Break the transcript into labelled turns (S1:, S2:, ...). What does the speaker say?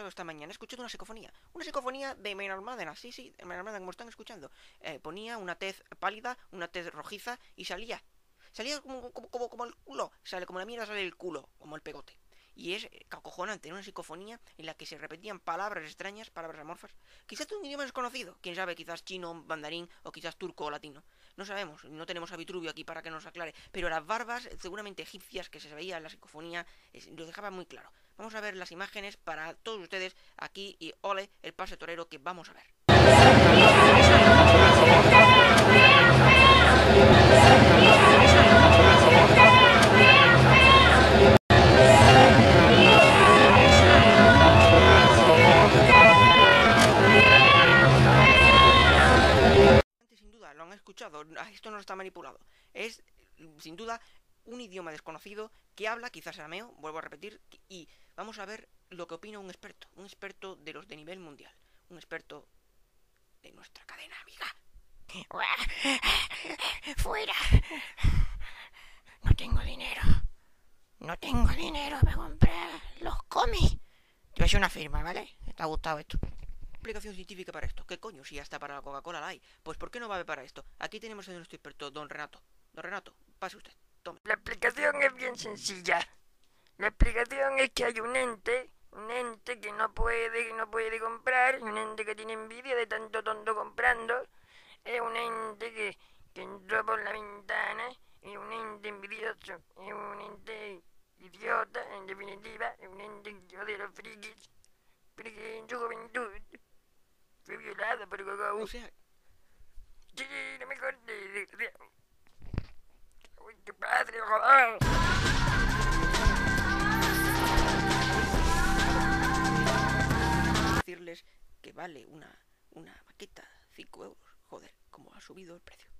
S1: escuchado esta mañana? He escuchado una psicofonía. Una psicofonía de Maynard Madena. Sí, sí, de Maynard Madena, como están escuchando. Ponía una tez pálida, una tez rojiza y salía. Salía como el culo. Sale como la mierda, sale el culo, como el pegote. Y es acojonante, una psicofonía en la que se repetían palabras extrañas, palabras amorfas. Quizás un idioma desconocido, quién sabe, quizás chino, mandarín o quizás turco o latino. No sabemos, no tenemos a Vitruvio aquí para que nos aclare. Pero las barbas, seguramente egipcias, que se veía en la psicofonía, lo dejaban muy claro. Vamos a ver las imágenes para todos ustedes aquí y ole el pase torero que vamos a ver. Sin duda, lo han escuchado, esto no está manipulado. Es, sin duda, un idioma desconocido que habla, quizás arameo, vuelvo a repetir, y vamos a ver lo que opina un experto de los de nivel mundial, un experto de nuestra cadena amiga.
S2: ¡Fuera! No tengo dinero. No tengo dinero para comprar los cómics. Te voy a hacer una firma, ¿vale? ¿Te ha gustado esto?
S1: Explicación científica para esto. ¿Qué coño? Si hasta para la Coca-Cola la hay. Pues ¿por qué no va a haber para esto? Aquí tenemos a nuestro experto, don Renato. Don Renato, pase usted. Tome.
S2: La explicación es bien sencilla. La explicación es que hay un ente que no puede comprar, un ente que tiene envidia de tanto tonto comprando. Es un ente que entró por la ventana, es un ente envidioso, es un ente idiota, en definitiva, es un ente que odia a los frikis, porque en su juventud fue violado por Gogo.
S1: O sea,
S2: Sí, no me cortes, uy, tu padre, joder.
S1: decirles que vale una maqueta 5 euros. Joder, como ha subido el precio.